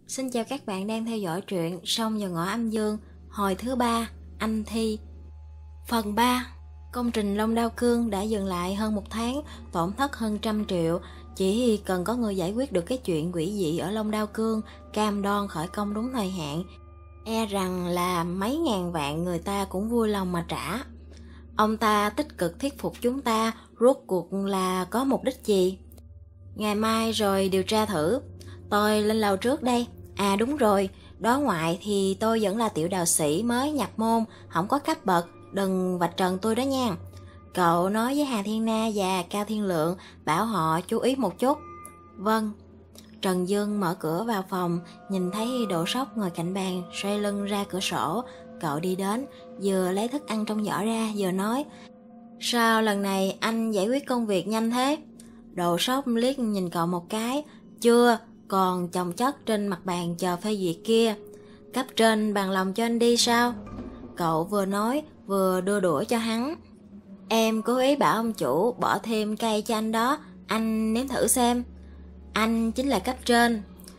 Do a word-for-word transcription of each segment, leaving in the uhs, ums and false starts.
Xin chào các bạn đang theo dõi truyện Sông Vào Ngõ Âm Dương, hồi thứ ba, Anh Thi. Phần ba. Công trình Long Đao Cương đã dừng lại hơn một tháng, tổn thất hơn trăm triệu. Chỉ cần có người giải quyết được cái chuyện quỷ dị ở Long Đao Cương, cam đoan khởi công đúng thời hạn, e rằng là mấy ngàn vạn người ta cũng vui lòng mà trả. Ông ta tích cực thuyết phục chúng ta, rốt cuộc là có mục đích gì? Ngày mai rồi điều tra thử. Tôi lên lầu trước đây. À đúng rồi, đó ngoại thì tôi vẫn là tiểu đạo sĩ mới nhập môn, không có cấp bậc, đừng vạch trần tôi đó nha. Cậu nói với Hà Thiên Na và Cao Thiên Lượng, bảo họ chú ý một chút. Vâng. Trần Dương mở cửa vào phòng, nhìn thấy Độ Sóc ngồi cạnh bàn, xoay lưng ra cửa sổ. Cậu đi đến, vừa lấy thức ăn trong giỏ ra, vừa nói: Sao lần này anh giải quyết công việc nhanh thế? Độ Sóc liếc nhìn cậu một cái. Chưa, còn chồng chất trên mặt bàn chờ phê duyệt kia. Cấp trên bằng lòng cho anh đi sao? Cậu vừa nói vừa đưa đũa cho hắn. Em cố ý bảo ông chủ bỏ thêm cây cho anh đó, anh nếm thử xem. Anh chính là cấp trên.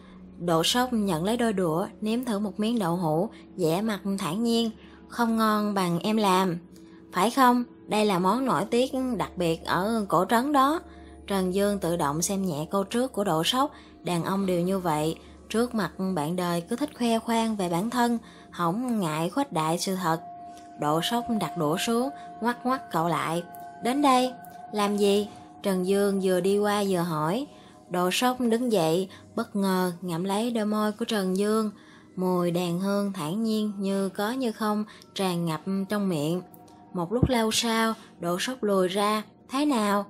Độ Sóc nhận lấy đôi đũa, nếm thử một miếng đậu hũ, vẻ mặt thản nhiên. Không ngon bằng em làm. Phải không? Đây là món nổi tiếng đặc biệt ở cổ trấn đó. Trần Dương tự động xem nhẹ câu trước của Độ Sóc. Đàn ông đều như vậy, trước mặt bạn đời cứ thích khoe khoang về bản thân, không ngại khuếch đại sự thật. Độ Sóc đặt đũa xuống, ngoắc ngoắc cậu lại. Đến đây. Làm gì? Trần Dương vừa đi qua vừa hỏi. Độ Sóc đứng dậy, bất ngờ ngậm lấy đôi môi của Trần Dương. Mùi đàn hương thản nhiên như có như không tràn ngập trong miệng. Một lúc lâu sau, Độ Sóc lùi ra. Thế nào?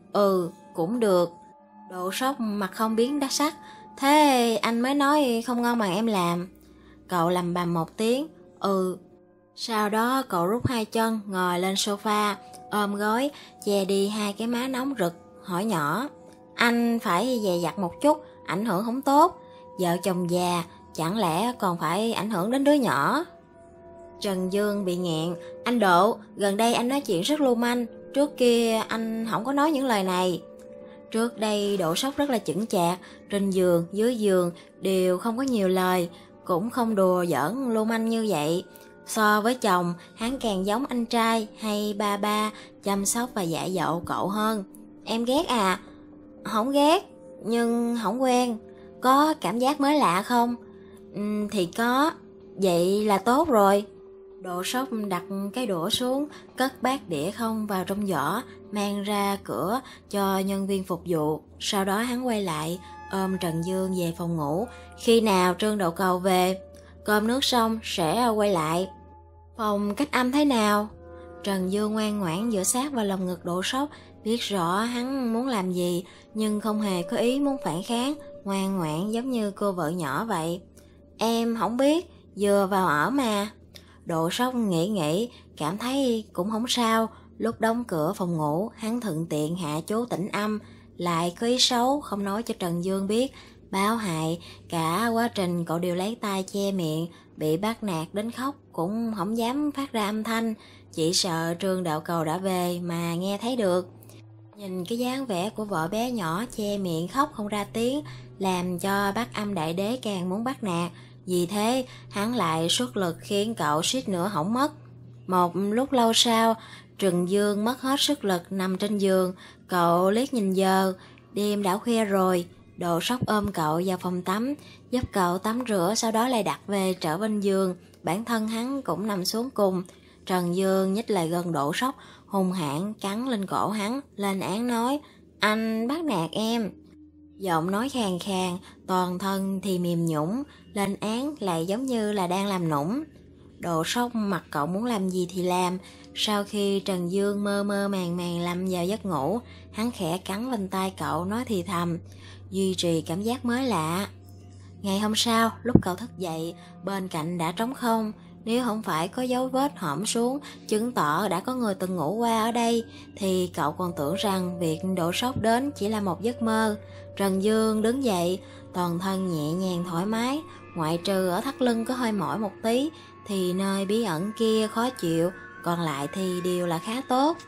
Ừ, cũng được. Độ Sóc mặt không biến đắc sắc. Thế anh mới nói không ngon bằng em làm. Cậu lầm bầm một tiếng. Ừ. Sau đó cậu rút hai chân, ngồi lên sofa, ôm gối, che đi hai cái má nóng rực, hỏi nhỏ. Anh phải dè dặt một chút, ảnh hưởng không tốt. Vợ chồng già, chẳng lẽ còn phải ảnh hưởng đến đứa nhỏ? Trần Dương bị nghẹn. Anh Độ, gần đây anh nói chuyện rất lưu manh. Trước kia anh không có nói những lời này. Trước đây Độ Sóc rất là chững chạc, trên giường, dưới giường đều không có nhiều lời, cũng không đùa giỡn lưu manh như vậy. So với chồng, hắn càng giống anh trai hay ba ba, chăm sóc và dạy dỗ cậu hơn. Em ghét à? Không ghét, nhưng không quen. Có cảm giác mới lạ không? Ừ, thì có. Vậy là tốt rồi. Độ Sóc đặt cái đũa xuống, cất bát đĩa không vào trong giỏ, mang ra cửa cho nhân viên phục vụ. Sau đó hắn quay lại, ôm Trần Dương về phòng ngủ. Khi nào Trương Đậu Cầu về? Cơm nước xong sẽ quay lại. Phòng cách âm thế nào? Trần Dương ngoan ngoãn dựa sát vào lòng ngực Độ Sóc, biết rõ hắn muốn làm gì, nhưng không hề có ý muốn phản kháng, ngoan ngoãn giống như cô vợ nhỏ vậy. Em không biết, vừa vào ở mà. Độ Sóc nghĩ nghĩ, cảm thấy cũng không sao. Lúc đóng cửa phòng ngủ, hắn thuận tiện hạ chú tĩnh âm, lại có ý xấu không nói cho Trần Dương biết, báo hại. Cả quá trình cậu đều lấy tay che miệng, bị bắt nạt đến khóc cũng không dám phát ra âm thanh, chỉ sợ Trương Đạo Cầu đã về mà nghe thấy được. Nhìn cái dáng vẻ của vợ bé nhỏ che miệng khóc không ra tiếng, làm cho bác âm đại đế càng muốn bắt nạt. Vì thế, hắn lại xuất lực khiến cậu suýt nữa hỏng mất. Một lúc lâu sau, Trần Dương mất hết sức lực nằm trên giường. Cậu liếc nhìn giờ, đêm đã khuya rồi. Độ Sóc ôm cậu vào phòng tắm, giúp cậu tắm rửa, sau đó lại đặt về trở bên giường. Bản thân hắn cũng nằm xuống cùng. Trần Dương nhích lại gần Độ Sóc, hung hãn cắn lên cổ hắn, lên án nói: Anh bắt nạt em. Giọng nói khàn khàn, toàn thân thì mềm nhũn, lên án lại giống như là đang làm nũng. Độ Sóc mặc cậu muốn làm gì thì làm. Sau khi Trần Dương mơ mơ màng màng lâm vào giấc ngủ, hắn khẽ cắn lên tai cậu nói thì thầm, duy trì cảm giác mới lạ. Ngày hôm sau, lúc cậu thức dậy, bên cạnh đã trống không. Nếu không phải có dấu vết hõm xuống, chứng tỏ đã có người từng ngủ qua ở đây, thì cậu còn tưởng rằng việc Độ Sóc đến chỉ là một giấc mơ. Trần Dương đứng dậy, toàn thân nhẹ nhàng thoải mái, ngoại trừ ở thắt lưng có hơi mỏi một tí, thì nơi bí ẩn kia khó chịu, còn lại thì đều là khá tốt.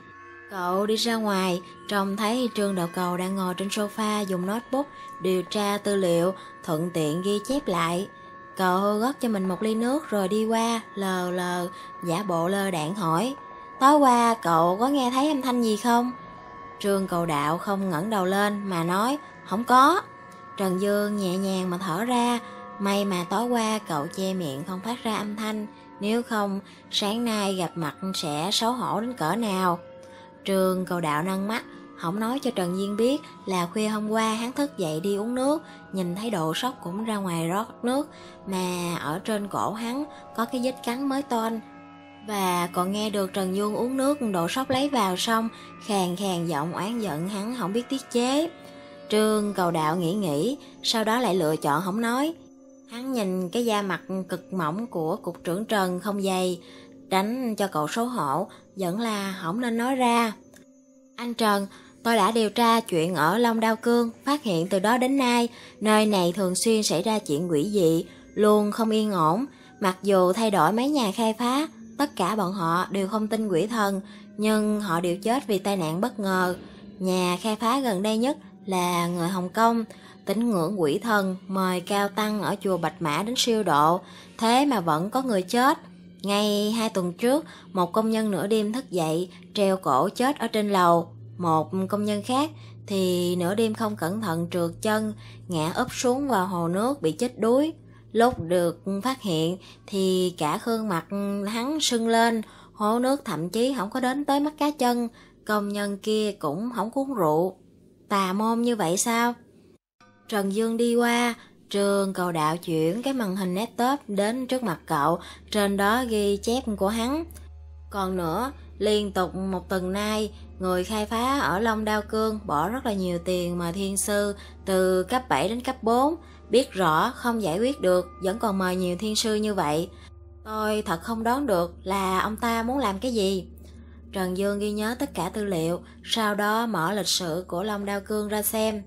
Cậu đi ra ngoài, trông thấy Trương Đạo Cầu đang ngồi trên sofa dùng notebook điều tra tư liệu, thuận tiện ghi chép lại. Cậu gót cho mình một ly nước rồi đi qua, lờ lờ, giả bộ lơ đãng hỏi: tối qua cậu có nghe thấy âm thanh gì không? Trương Cầu Đạo không ngẩng đầu lên mà nói: không có. Trần Dương nhẹ nhàng mà thở ra, may mà tối qua cậu che miệng không phát ra âm thanh, nếu không sáng nay gặp mặt sẽ xấu hổ đến cỡ nào. Trương Cầu Đạo nâng mắt, không nói cho Trần Duyên biết là khuya hôm qua hắn thức dậy đi uống nước, nhìn thấy Độ Sóc cũng ra ngoài rót nước, mà ở trên cổ hắn có cái vết cắn mới toan. Và còn nghe được Trần Dương uống nước Độ Sóc lấy vào xong, khàn khàn giọng oán giận hắn không biết tiết chế. Trương Cầu Đạo nghĩ nghĩ, sau đó lại lựa chọn không nói. Hắn nhìn cái da mặt cực mỏng của cục trưởng Trần không dày, tránh cho cậu xấu hổ, vẫn là không nên nói ra. Anh Trần, tôi đã điều tra chuyện ở Long Đao Cương, phát hiện từ đó đến nay, nơi này thường xuyên xảy ra chuyện quỷ dị, luôn không yên ổn. Mặc dù thay đổi mấy nhà khai phá, tất cả bọn họ đều không tin quỷ thần, nhưng họ đều chết vì tai nạn bất ngờ. Nhà khai phá gần đây nhất là người Hồng Kông, tín ngưỡng quỷ thần, mời cao tăng ở chùa Bạch Mã đến siêu độ, thế mà vẫn có người chết. Ngay hai tuần trước, một công nhân nửa đêm thức dậy, treo cổ chết ở trên lầu. Một công nhân khác thì nửa đêm không cẩn thận trượt chân, ngã úp xuống vào hồ nước bị chết đuối. Lúc được phát hiện thì cả gương mặt hắn sưng lên, hồ nước thậm chí không có đến tới mắt cá chân, công nhân kia cũng không uống rượu. Tà môn như vậy sao? Trần Dương đi qua, Trương Cầu Đạo chuyển cái màn hình laptop đến trước mặt cậu, trên đó ghi chép của hắn. Còn nữa, liên tục một tuần nay, người khai phá ở Long Đao Cương bỏ rất là nhiều tiền mà thiên sư từ cấp bảy đến cấp bốn, biết rõ không giải quyết được, vẫn còn mời nhiều thiên sư như vậy. Tôi thật không đoán được là ông ta muốn làm cái gì. Trần Dương ghi nhớ tất cả tư liệu, sau đó mở lịch sử của Long Đao Cương ra xem.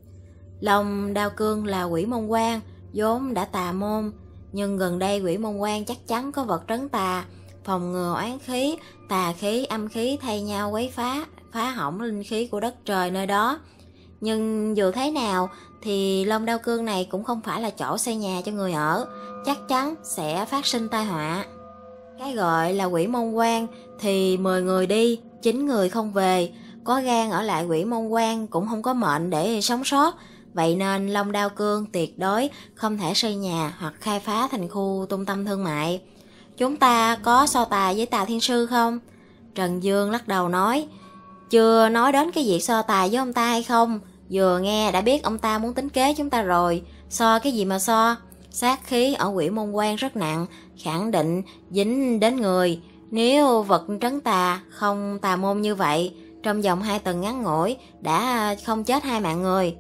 Long Đao Cương là quỷ môn quan, vốn đã tà môn, nhưng gần đây quỷ môn quan chắc chắn có vật trấn tà, phòng ngừa oán khí, tà khí, âm khí thay nhau quấy phá, phá hỏng linh khí của đất trời nơi đó. Nhưng dù thế nào thì Long Đao Cương này cũng không phải là chỗ xây nhà cho người ở, chắc chắn sẽ phát sinh tai họa. Cái gọi là quỷ môn quan thì mười người đi, chín người không về, có gan ở lại quỷ môn quan cũng không có mệnh để sống sót. Vậy nên Long Đao Cương tuyệt đối không thể xây nhà hoặc khai phá thành khu trung tâm thương mại. Chúng ta có so tài với Tào Thiên Sư không? Trần Dương lắc đầu nói, chưa nói đến cái việc so tài với ông ta hay không, vừa nghe đã biết ông ta muốn tính kế chúng ta rồi. So cái gì mà so? Sát khí ở quỷ môn quan rất nặng, khẳng định dính đến người. Nếu vật trấn tà không tà môn như vậy, trong vòng hai tuần ngắn ngủi đã không chết hai mạng người.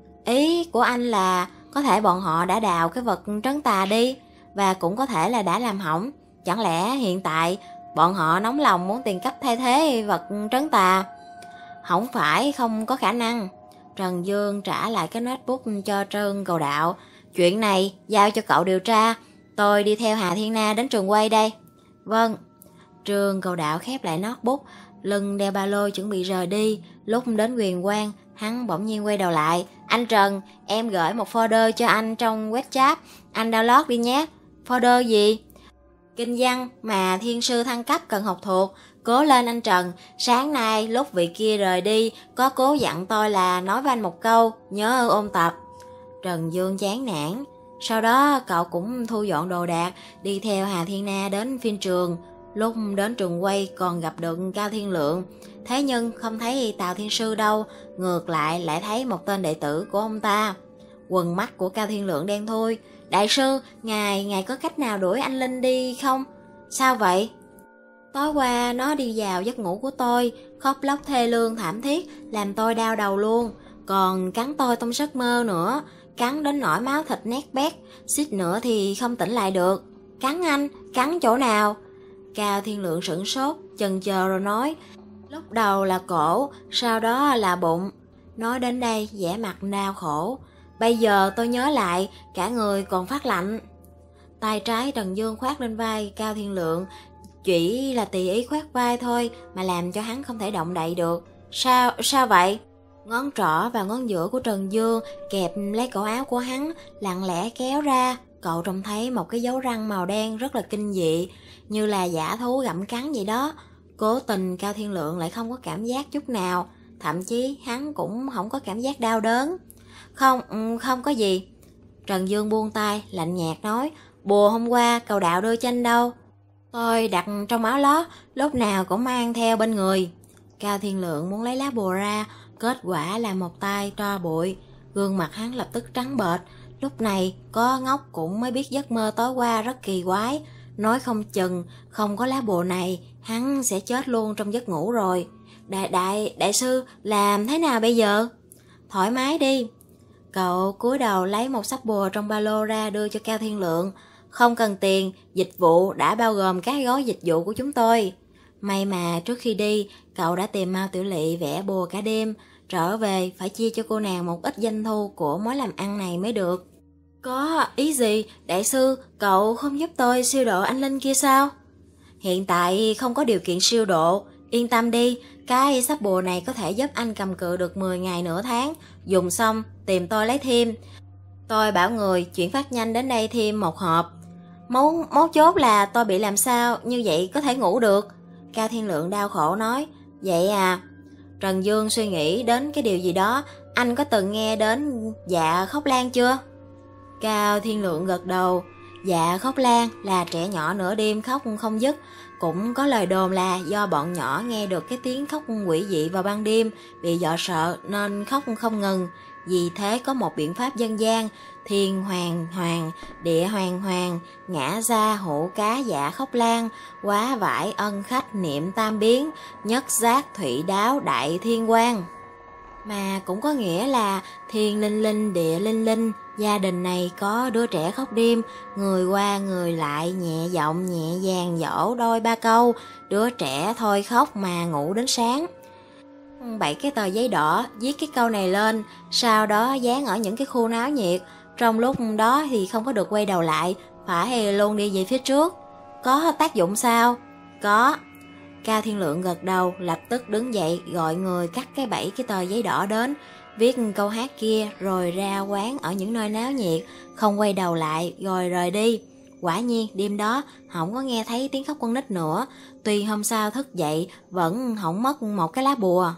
Ý của anh là có thể bọn họ đã đào cái vật trấn tà đi, và cũng có thể là đã làm hỏng. Chẳng lẽ hiện tại bọn họ nóng lòng muốn tiền cấp thay thế vật trấn tà? Không phải không có khả năng. Trần Dương trả lại cái notebook cho Trương Cầu Đạo. Chuyện này giao cho cậu điều tra, tôi đi theo Hà Thiên Na đến trường quay đây. Vâng. Trương Cầu Đạo khép lại notebook, lưng đeo ba lô chuẩn bị rời đi. Lúc đến Huyền Quang, hắn bỗng nhiên quay đầu lại. Anh Trần, em gửi một folder cho anh trong web chat, anh download đi nhé. Folder gì? Kinh văn mà thiên sư thăng cấp cần học thuộc. Cố lên anh Trần, sáng nay lúc vị kia rời đi, có cố dặn tôi là nói với anh một câu, nhớ ôn tập. Trần Dương chán nản. Sau đó cậu cũng thu dọn đồ đạc, đi theo Hà Thiên Na đến phim trường. Lúc đến trường quay còn gặp được Cao Thiên Lượng, thế nhưng không thấy Tào Thiên Sư đâu, ngược lại lại thấy một tên đệ tử của ông ta. Quần mắt của Cao Thiên Lượng đen thui. Đại sư, ngài, ngài có cách nào đuổi anh Linh đi không? Sao vậy? Tối qua nó đi vào giấc ngủ của tôi, khóc lóc thê lương thảm thiết, làm tôi đau đầu luôn. Còn cắn tôi trong giấc mơ nữa, cắn đến nỗi máu thịt nát bét, suýt nữa thì không tỉnh lại được. Cắn anh, cắn chỗ nào? Cao Thiên Lượng sửng sốt, chần chờ rồi nói, lúc đầu là cổ, sau đó là bụng. Nói đến đây vẻ mặt đau khổ. Bây giờ tôi nhớ lại, cả người còn phát lạnh. Tay trái Trần Dương khoác lên vai Cao Thiên Lượng, chỉ là tùy ý khoác vai thôi mà làm cho hắn không thể động đậy được. Sao, sao vậy? Ngón trỏ và ngón giữa của Trần Dương kẹp lấy cổ áo của hắn, lặng lẽ kéo ra. Cậu trông thấy một cái dấu răng màu đen rất là kinh dị, như là dã thú gặm cắn vậy đó. Cố tình Cao Thiên Lượng lại không có cảm giác chút nào, thậm chí hắn cũng không có cảm giác đau đớn. Không, không có gì. Trần Dương buông tay, lạnh nhạt nói, bùa hôm qua cậu đạo đưa cho anh đâu? Tôi đặt trong áo lót, lúc nào cũng mang theo bên người. Cao Thiên Lượng muốn lấy lá bùa ra, kết quả là một tay tro bụi. Gương mặt hắn lập tức trắng bệch. Lúc này có ngốc cũng mới biết giấc mơ tối qua rất kỳ quái. Nói không chừng không có lá bùa này, hắn sẽ chết luôn trong giấc ngủ rồi. Đại đại đại sư, làm thế nào bây giờ? Thoải mái đi. Cậu cúi đầu lấy một sắp bùa trong ba lô ra đưa cho Cao Thiên Lượng. Không cần tiền, dịch vụ đã bao gồm các gói dịch vụ của chúng tôi. May mà trước khi đi, cậu đã tìm Mao Tiểu Lị vẽ bùa cả đêm. Trở về phải chia cho cô nàng một ít doanh thu của mối làm ăn này mới được. Có ý gì? Đại sư, cậu không giúp tôi siêu độ anh Linh kia sao? Hiện tại không có điều kiện siêu độ. Yên tâm đi, cái sắp bùa này có thể giúp anh cầm cự được mười ngày nửa tháng. Dùng xong, tìm tôi lấy thêm. Tôi bảo người chuyển phát nhanh đến đây thêm một hộp. Mấu, mấu chốt là tôi bị làm sao, như vậy có thể ngủ được. Cao Thiên Lượng đau khổ nói. Vậy à? Trần Dương suy nghĩ đến cái điều gì đó. Anh có từng nghe đến Dạ Khóc Lan chưa? Cao Thiên Lượng gật đầu. Dạ Khóc Lan là trẻ nhỏ nửa đêm khóc không dứt. Cũng có lời đồn là do bọn nhỏ nghe được cái tiếng khóc quỷ dị vào ban đêm, bị dọa sợ nên khóc không ngừng. Vì thế có một biện pháp dân gian, thiên hoàng hoàng, địa hoàng hoàng, ngã ra hổ cá Dạ Khóc Lan, quá vải ân khách niệm tam biến, nhất giác thủy đáo đại thiên quang. Mà cũng có nghĩa là thiên linh linh địa linh linh, gia đình này có đứa trẻ khóc đêm, người qua người lại nhẹ giọng nhẹ nhàng dỗ đôi ba câu, đứa trẻ thôi khóc mà ngủ đến sáng. Bảy cái tờ giấy đỏ viết cái câu này lên, sau đó dán ở những cái khu náo nhiệt, trong lúc đó thì không có được quay đầu lại, phải luôn đi về phía trước. Có tác dụng sao? Có. Cao Thiên Lượng gật đầu, lập tức đứng dậy gọi người cắt cái bảy cái tờ giấy đỏ đến, viết câu hát kia rồi ra quán ở những nơi náo nhiệt, không quay đầu lại rồi rời đi. Quả nhiên đêm đó không có nghe thấy tiếng khóc con nít nữa, tuy hôm sau thức dậy vẫn không mất một cái lá bùa.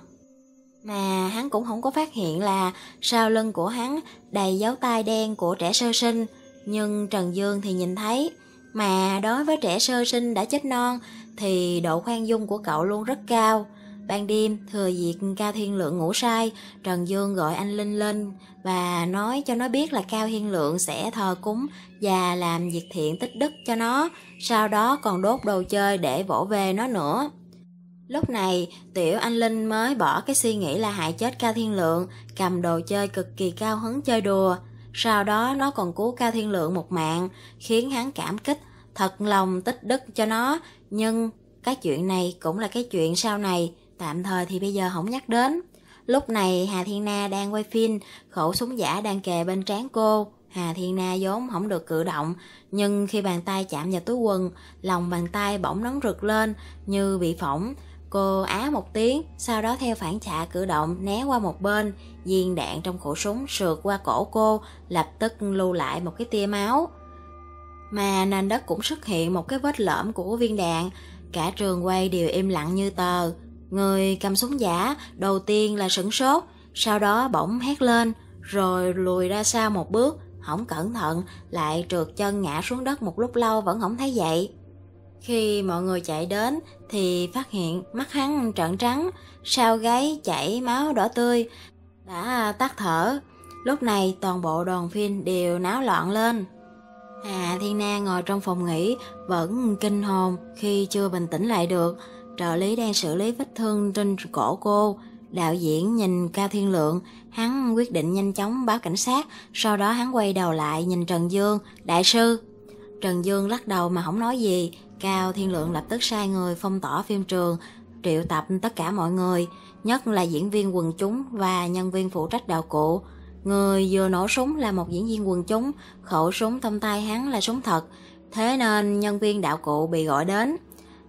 Mà hắn cũng không có phát hiện là sau lưng của hắn đầy dấu tay đen của trẻ sơ sinh, nhưng Trần Dương thì nhìn thấy. Mà đối với trẻ sơ sinh đã chết non thì độ khoan dung của cậu luôn rất cao. Ban đêm thừa dịp Cao Thiên Lượng ngủ say, Trần Dương gọi anh Linh lên và nói cho nó biết là Cao Thiên Lượng sẽ thờ cúng và làm việc thiện tích đức cho nó, sau đó còn đốt đồ chơi để vỗ về nó nữa. Lúc này tiểu anh Linh mới bỏ cái suy nghĩ là hại chết Cao Thiên Lượng, cầm đồ chơi cực kỳ cao hứng chơi đùa. Sau đó nó còn cứu Cao Thiên Lượng một mạng, khiến hắn cảm kích, thật lòng tích đức cho nó. Nhưng cái chuyện này cũng là cái chuyện sau này, tạm thời thì bây giờ không nhắc đến. Lúc này Hà Thiên Na đang quay phim, khẩu súng giả đang kề bên trán cô. Hà Thiên Na vốn không được cử động, nhưng khi bàn tay chạm vào túi quần, lòng bàn tay bỗng nóng rực lên như bị phỏng. Cô á một tiếng, sau đó theo phản xạ cử động né qua một bên, viên đạn trong khẩu súng sượt qua cổ cô, lập tức lưu lại một cái tia máu. Mà nền đất cũng xuất hiện một cái vết lõm của viên đạn, cả trường quay đều im lặng như tờ. Người cầm súng giả đầu tiên là sửng sốt, sau đó bỗng hét lên, rồi lùi ra sau một bước, không cẩn thận lại trượt chân ngã xuống đất một lúc lâu vẫn không thấy dậy. Khi mọi người chạy đến thì phát hiện mắt hắn trợn trắng, sau gáy chảy máu đỏ tươi, đã tắt thở. Lúc này toàn bộ đoàn phim đều náo loạn lên. Hà Thiên Na ngồi trong phòng nghỉ vẫn kinh hồn khi chưa bình tĩnh lại được. Trợ lý đang xử lý vết thương trên cổ cô. Đạo diễn nhìn Cao Thiên Lượng, hắn quyết định nhanh chóng báo cảnh sát, sau đó hắn quay đầu lại nhìn Trần Dương. Đại sư. Trần Dương lắc đầu mà không nói gì. Cao Thiên Lượng lập tức sai người phong tỏa phim trường, triệu tập tất cả mọi người, nhất là diễn viên quần chúng và nhân viên phụ trách đạo cụ. Người vừa nổ súng là một diễn viên quần chúng, khẩu súng trong tay hắn là súng thật, thế nên nhân viên đạo cụ bị gọi đến.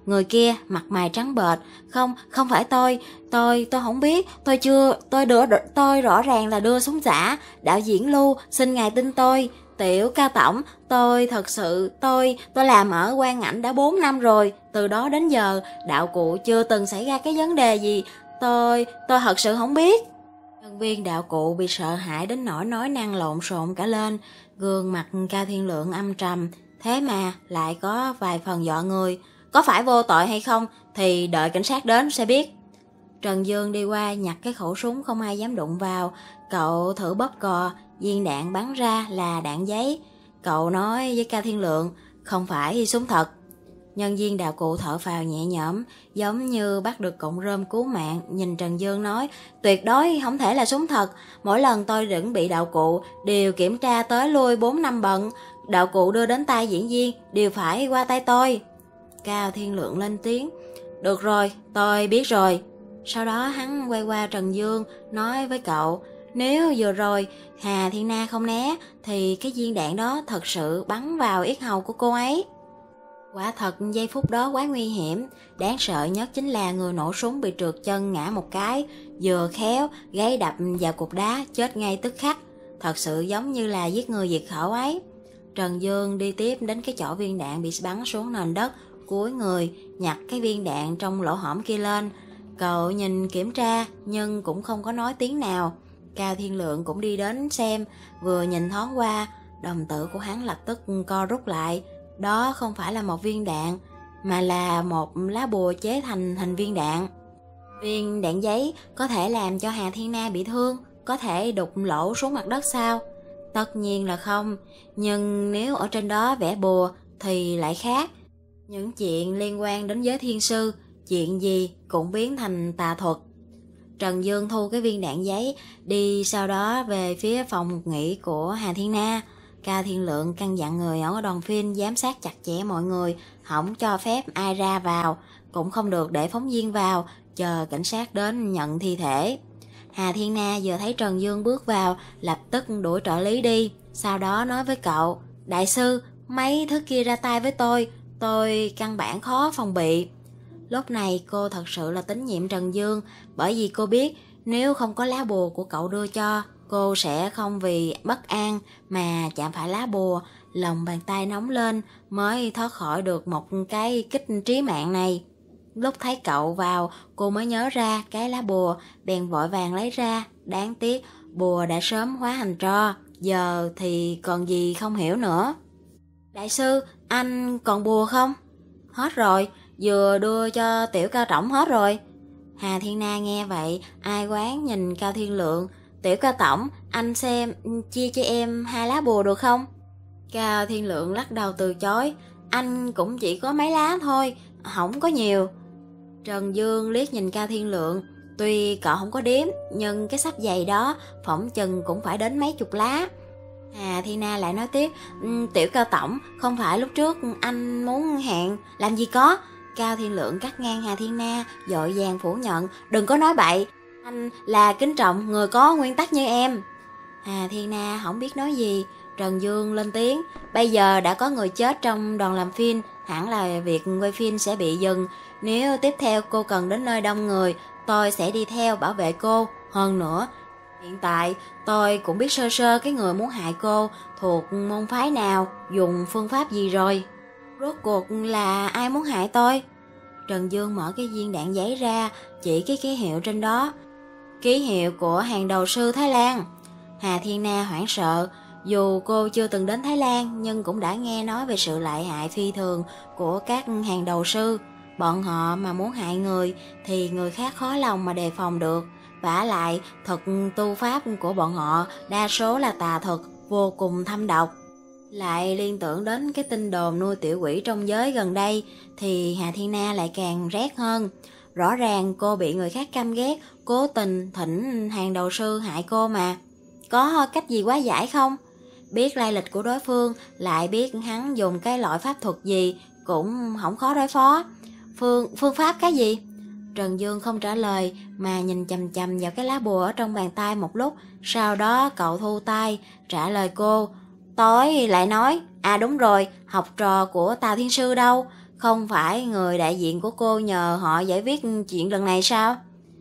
Người kia mặt mày trắng bệch. Không, không phải tôi, tôi, tôi không biết, tôi chưa, tôi đưa, tôi rõ ràng là đưa súng giả. Đạo diễn Lưu, xin ngài tin tôi. Tiểu Cao tổng, tôi thật sự, tôi, tôi làm ở Quang Ảnh đã bốn năm rồi. Từ đó đến giờ, đạo cụ chưa từng xảy ra cái vấn đề gì. Tôi, tôi thật sự không biết. Nhân viên đạo cụ bị sợ hãi đến nỗi nói năng lộn xộn cả lên. Gương mặt Cao Thiên Lượng âm trầm, thế mà lại có vài phần dọa người. Có phải vô tội hay không thì đợi cảnh sát đến sẽ biết. Trần Dương đi qua nhặt cái khẩu súng không ai dám đụng vào. Cậu thử bóp cò, viên đạn bắn ra là đạn giấy. Cậu nói với Cao Thiên Lượng, không phải súng thật. Nhân viên đạo cụ thở phào nhẹ nhõm, giống như bắt được cọng rơm cứu mạng, nhìn Trần Dương nói, tuyệt đối không thể là súng thật. Mỗi lần tôi chuẩn bị đạo cụ đều kiểm tra tới lui bốn năm bận. Đạo cụ đưa đến tay diễn viên đều phải qua tay tôi. Cao Thiên Lượng lên tiếng, được rồi, tôi biết rồi. Sau đó hắn quay qua Trần Dương, nói với cậu, nếu vừa rồi Hà Thiên Na không né, thì cái viên đạn đó thật sự bắn vào yết hầu của cô ấy. Quả thật giây phút đó quá nguy hiểm, đáng sợ nhất chính là người nổ súng bị trượt chân ngã một cái, vừa khéo gáy đập vào cục đá chết ngay tức khắc, thật sự giống như là giết người diệt khẩu ấy. Trần Dương đi tiếp đến cái chỗ viên đạn bị bắn xuống nền đất, cúi người nhặt cái viên đạn trong lỗ hổng kia lên. Cậu nhìn kiểm tra nhưng cũng không có nói tiếng nào. Cao Thiên Lượng cũng đi đến xem, vừa nhìn thoáng qua, đồng tử của hắn lập tức co rút lại. Đó không phải là một viên đạn, mà là một lá bùa chế thành hình viên đạn. Viên đạn giấy có thể làm cho Hà Thiên Na bị thương, có thể đục lỗ xuống mặt đất sao? Tất nhiên là không, nhưng nếu ở trên đó vẽ bùa thì lại khác. Những chuyện liên quan đến giới thiên sư, chuyện gì cũng biến thành tà thuật. Trần Dương thu cái viên đạn giấy, đi sau đó về phía phòng nghỉ của Hà Thiên Na. Cao Thiên Lượng căn dặn người ở đoàn phim giám sát chặt chẽ mọi người, không cho phép ai ra vào, cũng không được để phóng viên vào, chờ cảnh sát đến nhận thi thể. Hà Thiên Na vừa thấy Trần Dương bước vào, lập tức đuổi trợ lý đi, sau đó nói với cậu, đại sư, mấy thứ kia ra tay với tôi, tôi căn bản khó phòng bị. Lúc này cô thật sự là tín nhiệm Trần Dương, bởi vì cô biết nếu không có lá bùa của cậu đưa cho, cô sẽ không vì bất an mà chạm phải lá bùa, lòng bàn tay nóng lên mới thoát khỏi được một cái kích trí mạng này. Lúc thấy cậu vào, cô mới nhớ ra cái lá bùa, bèn vội vàng lấy ra, đáng tiếc bùa đã sớm hóa thành tro, giờ thì còn gì không hiểu nữa. Đại sư, anh còn bùa không? Hết rồi, vừa đưa cho Tiểu Cao tổng hết rồi. Hà Thiên Na nghe vậy, ai quán nhìn Cao Thiên Lượng, Tiểu Cao tổng, anh xem, chia cho em hai lá bùa được không? Cao Thiên Lượng lắc đầu từ chối, anh cũng chỉ có mấy lá thôi, không có nhiều. Trần Dương liếc nhìn Cao Thiên Lượng, tuy cậu không có đếm, nhưng cái sắp giày đó phỏng chừng cũng phải đến mấy chục lá. Hà Thiên Na lại nói tiếp, Tiểu Cao tổng, không phải lúc trước anh muốn hẹn, làm gì có. Cao Thiên Lượng cắt ngang Hà Thiên Na, vội vàng phủ nhận, đừng có nói bậy, anh là kính trọng người có nguyên tắc như em. Hà Thiên Na không biết nói gì. Trần Dương lên tiếng, bây giờ đã có người chết trong đoàn làm phim, hẳn là việc quay phim sẽ bị dừng. Nếu tiếp theo cô cần đến nơi đông người, tôi sẽ đi theo bảo vệ cô. Hơn nữa, hiện tại tôi cũng biết sơ sơ cái người muốn hại cô thuộc môn phái nào, dùng phương pháp gì rồi. Rốt cuộc là ai muốn hại tôi? Trần Dương mở cái viên đạn giấy ra, chỉ cái ký hiệu trên đó. Ký hiệu của hàng đầu sư Thái Lan. Hà Thiên Na hoảng sợ, dù cô chưa từng đến Thái Lan nhưng cũng đã nghe nói về sự lợi hại phi thường của các hàng đầu sư. Bọn họ mà muốn hại người thì người khác khó lòng mà đề phòng được. Vả lại, thuật tu pháp của bọn họ đa số là tà thuật, vô cùng thâm độc. Lại liên tưởng đến cái tin đồn nuôi tiểu quỷ trong giới gần đây thì Hà Thiên Na lại càng rét hơn. Rõ ràng cô bị người khác căm ghét, cố tình thỉnh hàng đầu sư hại cô mà. Có cách gì quá giải không? Biết lai lịch của đối phương, lại biết hắn dùng cái loại pháp thuật gì, cũng không khó đối phó. Phương, phương pháp cái gì? Trần Dương không trả lời mà nhìn chằm chằm vào cái lá bùa ở trong bàn tay một lúc, sau đó cậu thu tay, trả lời cô. Tối lại nói, à đúng rồi, học trò của Tào Thiên Sư đâu? không phải người đại diện của cô nhờ họ giải quyết chuyện lần này sao?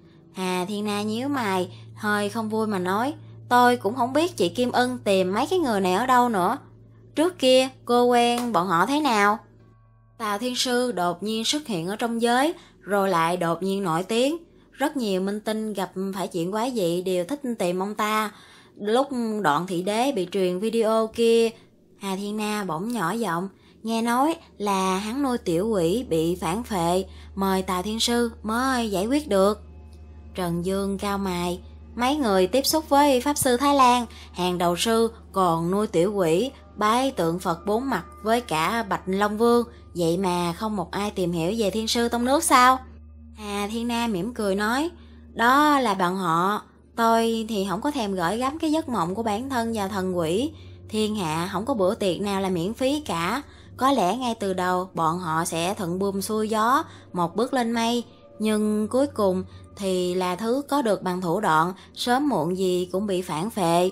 Hà Thiên Na nhíu mày, hơi không vui mà nói, tôi cũng không biết chị Kim Ân tìm mấy cái người này ở đâu nữa. Trước kia cô quen bọn họ thế nào? Tào Thiên Sư đột nhiên xuất hiện ở trong giới, rồi lại đột nhiên nổi tiếng. Rất nhiều minh tinh gặp phải chuyện quái dị đều thích tìm ông ta. Lúc Đoạn Thị Đế bị truyền video kia, Hà Thiên Na bỗng nhỏ giọng, nghe nói là hắn nuôi tiểu quỷ bị phản phệ, mời Tào Thiên Sư mới giải quyết được. Trần Dương cao mày, mấy người tiếp xúc với Pháp Sư Thái Lan, hàng đầu sư còn nuôi tiểu quỷ, bái tượng Phật bốn mặt với cả Bạch Long Vương, vậy mà không một ai tìm hiểu về Thiên Sư Tông Nước sao? Hà Thiên Na mỉm cười nói, đó là bọn họ, tôi thì không có thèm gửi gắm cái giấc mộng của bản thân vào thần quỷ. Thiên hạ không có bữa tiệc nào là miễn phí cả, có lẽ ngay từ đầu bọn họ sẽ thuận buồm xuôi gió, một bước lên mây, nhưng cuối cùng thì là thứ có được bằng thủ đoạn, sớm muộn gì cũng bị phản phệ.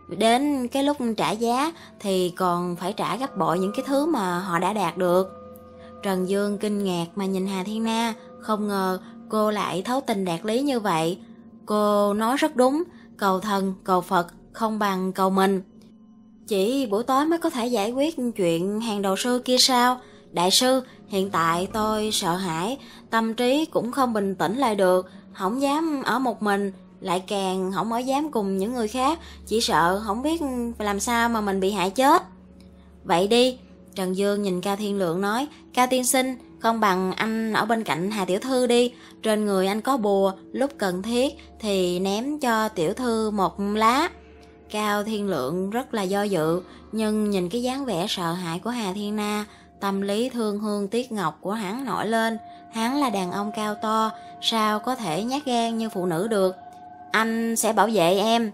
Đến cái lúc trả giá thì còn phải trả gấp bội những cái thứ mà họ đã đạt được. Trần Dương kinh ngạc mà nhìn Hà Thiên Na, không ngờ cô lại thấu tình đạt lý như vậy. Cô nói rất đúng, cầu thần, cầu Phật không bằng cầu mình. Chỉ buổi tối mới có thể giải quyết chuyện hàng đầu sư kia sao? Đại sư, hiện tại tôi sợ hãi, tâm trí cũng không bình tĩnh lại được, không dám ở một mình, lại càng không ở dám cùng những người khác, chỉ sợ không biết làm sao mà mình bị hại chết. Vậy đi, Trần Dương nhìn Cao Thiên Lượng nói, Cao tiên sinh, không bằng anh ở bên cạnh Hà tiểu thư đi, trên người anh có bùa, lúc cần thiết thì ném cho tiểu thư một lá. Cao Thiên Lượng rất là do dự, nhưng nhìn cái dáng vẻ sợ hãi của Hà Thiên Na, tâm lý thương hương tiếc ngọc của hắn nổi lên. Hắn là đàn ông cao to, sao có thể nhát gan như phụ nữ được. Anh sẽ bảo vệ em.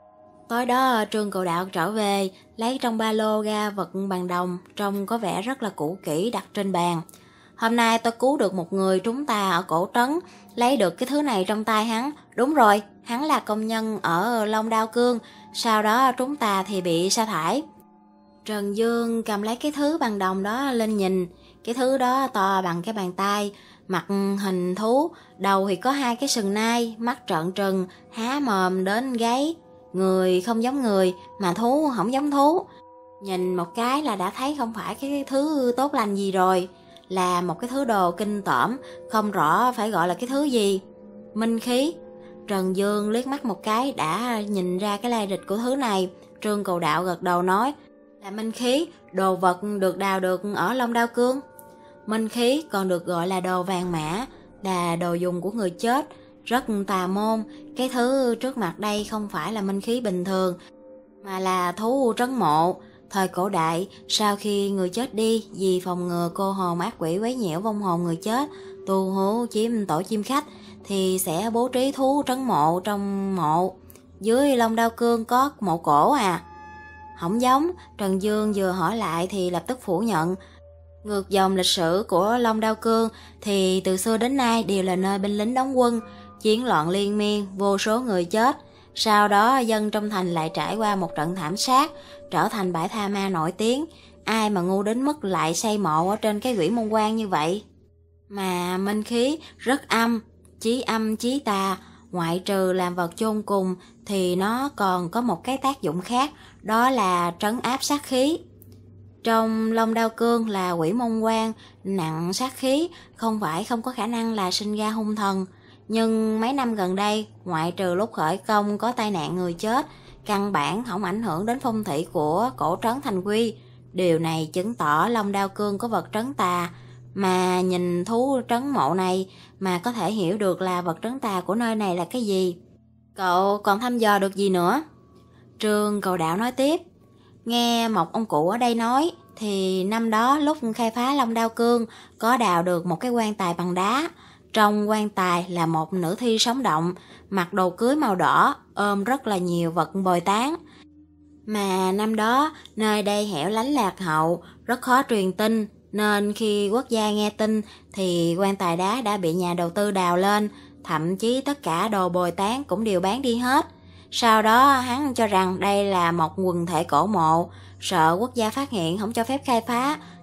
Tối đó Trương Cầu Đạo trở về, lấy trong ba lô ra vật bằng đồng, trông có vẻ rất là cũ kỹ đặt trên bàn. Hôm nay tôi cứu được một người trúng tà ở cổ trấn, lấy được cái thứ này trong tay hắn. Đúng rồi, hắn là công nhân ở Long Đao Cương, sau đó trúng tà thì bị sa thải. Trần Dương cầm lấy cái thứ bằng đồng đó lên nhìn, cái thứ đó to bằng cái bàn tay, mặt hình thú, đầu thì có hai cái sừng nai, mắt trợn trừng, há mồm đến gáy. Người không giống người, mà thú không giống thú. Nhìn một cái là đã thấy không phải cái thứ tốt lành gì rồi, là một cái thứ đồ kinh tởm, không rõ phải gọi là cái thứ gì. Minh khí. Trần Dương liếc mắt một cái đã nhìn ra cái lai lịch của thứ này. Trương Cầu Đạo gật đầu nói, là minh khí, đồ vật được đào được ở Long Đao Cương. Minh khí còn được gọi là đồ vàng mã, là đồ dùng của người chết, rất tà môn. Cái thứ trước mặt đây không phải là minh khí bình thường, mà là thú trấn mộ. Thời cổ đại, sau khi người chết đi, vì phòng ngừa cô hồn ác quỷ quấy nhiễu vong hồn người chết, tu hú chiếm tổ chim khách, thì sẽ bố trí thú trấn mộ trong mộ. Dưới Long Đao Cương có mộ cổ à? Không giống. Trần Dương vừa hỏi lại thì lập tức phủ nhận. Ngược dòng lịch sử của Long Đao Cương thì từ xưa đến nay đều là nơi binh lính đóng quân, chiến loạn liên miên, vô số người chết. Sau đó dân trong thành lại trải qua một trận thảm sát, trở thành bãi tha ma nổi tiếng. Ai mà ngu đến mức lại xây mộ ở trên cái Quỷ Môn Quan như vậy? Mà minh khí rất âm, chí âm chí tà, ngoại trừ làm vật chôn cùng thì nó còn có một cái tác dụng khác, đó là trấn áp sát khí. Trong Long Đao Cương là Quỷ Môn Quan, nặng sát khí, không phải không có khả năng là sinh ra hung thần. Nhưng mấy năm gần đây, ngoại trừ lúc khởi công có tai nạn người chết, căn bản không ảnh hưởng đến phong thủy của cổ trấn Thành Quy. Điều này chứng tỏ Long Đao Cương có vật trấn tà, mà nhìn thú trấn mộ này mà có thể hiểu được là vật trấn tà của nơi này là cái gì. Cậu còn thăm dò được gì nữa? Trương Cầu Đạo nói tiếp, nghe một ông cụ ở đây nói thì năm đó lúc khai phá Long Đao Cương có đào được một cái quan tài bằng đá. Trong quan tài là một nữ thi sống động, mặc đồ cưới màu đỏ, ôm rất là nhiều vật bồi tán. Mà năm đó nơi đây hẻo lánh lạc hậu, rất khó truyền tin, nên khi quốc gia nghe tin thì quan tài đá đã bị nhà đầu tư đào lên, thậm chí tất cả đồ bồi tán cũng đều bán đi hết. Sau đó hắn cho rằng đây là một quần thể cổ mộ, sợ quốc gia phát hiện không cho phép khai phá,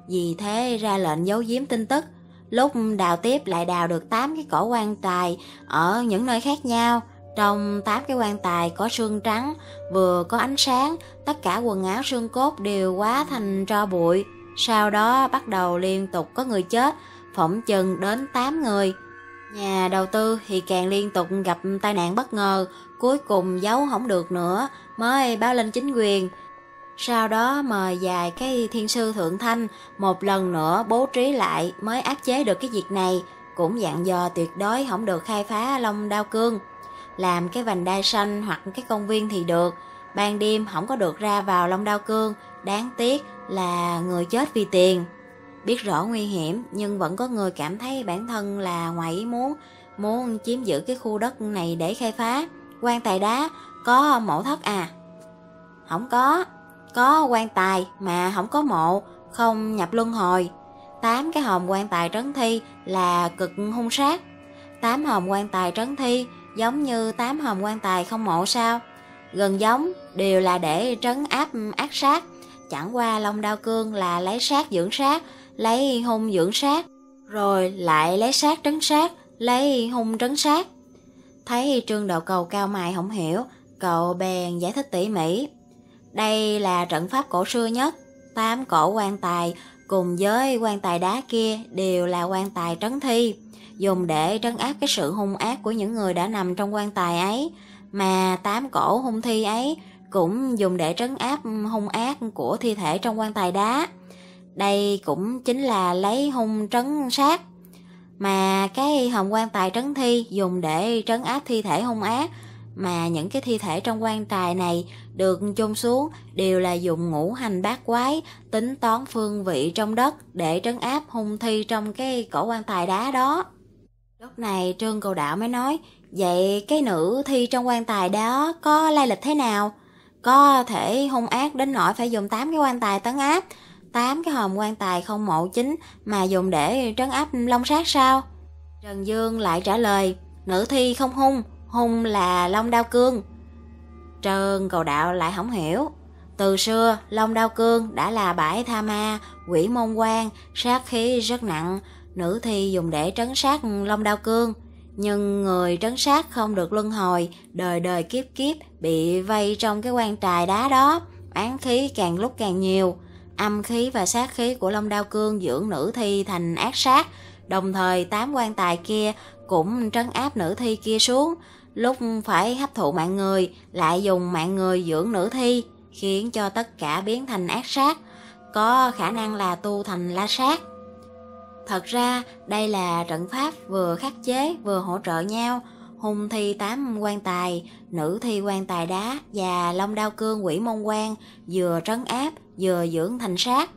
vì thế ra lệnh giấu giếm tin tức. Lúc đào tiếp lại đào được tám cái cổ quan tài ở những nơi khác nhau. Trong tám cái quan tài có xương trắng, vừa có ánh sáng, tất cả quần áo xương cốt đều hóa thành tro bụi. Sau đó bắt đầu liên tục có người chết, phỏng chừng đến tám người. Nhà đầu tư thì càng liên tục gặp tai nạn bất ngờ, cuối cùng giấu không được nữa mới báo lên chính quyền. Sau đó mời vài cái thiên sư thượng thanh một lần nữa bố trí lại mới áp chế được cái việc này, cũng dặn dò tuyệt đối không được khai phá Long Đao Cương. Làm cái vành đai xanh hoặc cái công viên thì được, ban đêm không có được ra vào Long Đao Cương, đáng tiếc là người chết vì tiền. Biết rõ nguy hiểm nhưng vẫn có người cảm thấy bản thân là ngoài ý muốn, muốn chiếm giữ cái khu đất này để khai phá. Quan tài đá có mộ thất à? Không có. Có quan tài mà không có mộ, không nhập luân hồi. Tám cái hòm quan tài trấn thi là cực hung sát. Tám hòm quan tài trấn thi giống như tám hòm quan tài không mộ sao? Gần giống, đều là để trấn áp ác sát. Chẳng qua Long Đao Cương là lấy sát dưỡng sát, lấy hung dưỡng sát, rồi lại lấy sát trấn sát, lấy hung trấn sát. Thấy Trương Đạo Cầu cao mày không hiểu, cậu bèn giải thích tỉ mỉ. Đây là trận pháp cổ xưa nhất, tám cổ quan tài cùng với quan tài đá kia đều là quan tài trấn thi, dùng để trấn áp cái sự hung ác của những người đã nằm trong quan tài ấy, mà tám cổ hung thi ấy cũng dùng để trấn áp hung ác của thi thể trong quan tài đá. Đây cũng chính là lấy hung trấn sát, mà cái hòm quan tài trấn thi dùng để trấn áp thi thể hung ác, mà những cái thi thể trong quan tài này được chôn xuống đều là dùng ngũ hành bát quái tính toán phương vị trong đất để trấn áp hung thi trong cái cổ quan tài đá đó. Lúc này Trương Cầu Đạo mới nói, vậy cái nữ thi trong quan tài đó có lai lịch thế nào? Có thể hung ác đến nỗi phải dùng tám cái quan tài tấn áp, tám cái hòm quan tài không mộ chính mà dùng để trấn áp long sát sao? Trần Dương lại trả lời, nữ thi không hung, hung là Long Đao Cương. Trương Cầu Đạo lại không hiểu. Từ xưa, Long Đao Cương đã là bãi tha ma, quỷ môn quan, sát khí rất nặng, nữ thi dùng để trấn sát Long Đao Cương. Nhưng người trấn sát không được luân hồi, đời đời kiếp kiếp bị vây trong cái quan tài đá đó, án khí càng lúc càng nhiều. Âm khí và sát khí của Long Đao Cương dưỡng nữ thi thành ác sát, đồng thời tám quan tài kia cũng trấn áp nữ thi kia xuống. Lúc phải hấp thụ mạng người, lại dùng mạng người dưỡng nữ thi, khiến cho tất cả biến thành ác sát, có khả năng là tu thành la sát. Thật ra, đây là trận pháp vừa khắc chế vừa hỗ trợ nhau. Hung thi tám quan tài, nữ thi quan tài đá và Long Đao Cương quỷ môn quan vừa trấn áp vừa dưỡng thành sát.